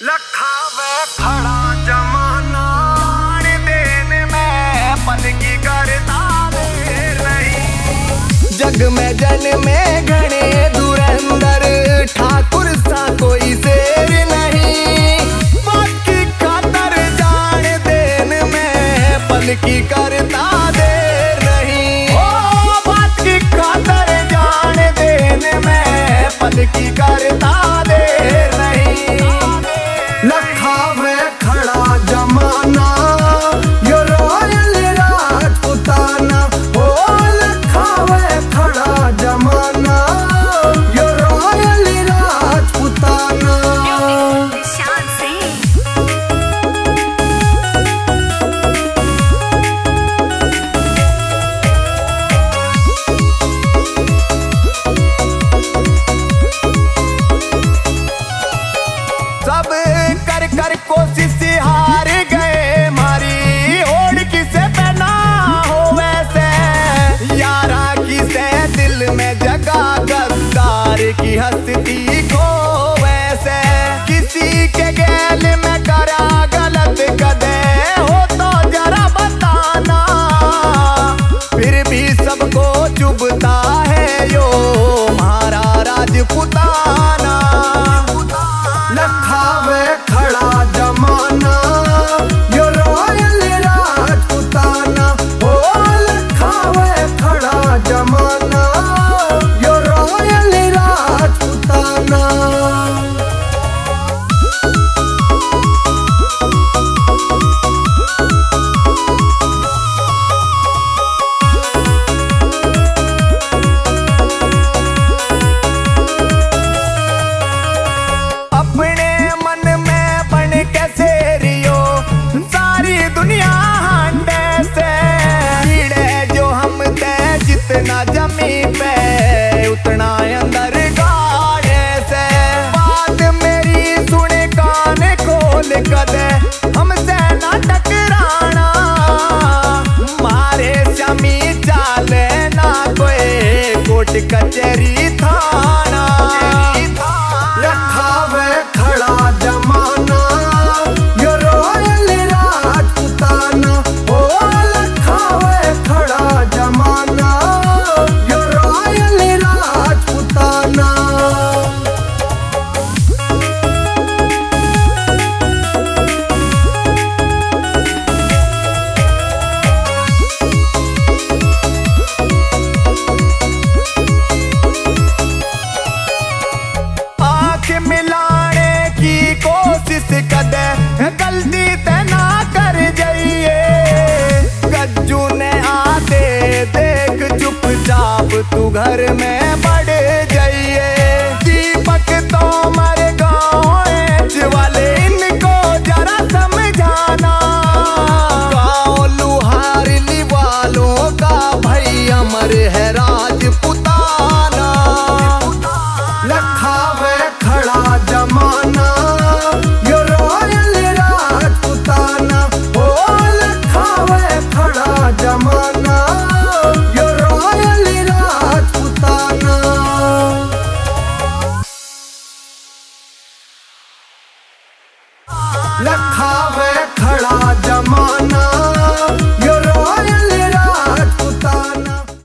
लखावे खड़ा जमाना देन में पल की करता देर नहीं। जग में जन में घने धुरंधर ठाकुर सा कोई शेर नहीं। बात की खातर जान देन में पल की करता देर नहीं। ओ बात की खातर जान देन में पल की करता देर नहीं। लखावे खड़ा जमाना यो रॉयल राजपुताना। ओ लखावे खड़ा जमाना यो रॉयल राजपुताना। सब कर कर कोशिश हार गए मारी होड़ किसे पहना हो वैसे। यारा किसे दिल में जगा गद्दार की हस्ती को वैसे। किसी के गैल में करा गलत कदे हो तो जरा बताना। फिर भी सबको चुभता है यो हमारा राजपुताना। लखावे खड़ा जमाना यो रॉयल राजपुताना। ओ लखावे खड़ा जमाना यो रॉयल राजपुताना। अपने मन में बन के शेरियो सारी दुनिया हांडे से। कीड़े जो हम ते जितना जमी पे उतना अंदर गाड़े से। बात मेरी सुन कान खोल कदे हमसे ना टकराना। मारे शमी चाले ना कोई कोर्ट कचहरी थाना। लखावे खड़ा जमाना यो रॉयल राजपुताना। ओ लखावे खड़ा जमाना यो रॉयल राजपुताना। आँख मिलाने की कोशिश कदे गलती ते ना कर जाइए। गज्जू ने आते देख चुपचाप तू घर में बढ़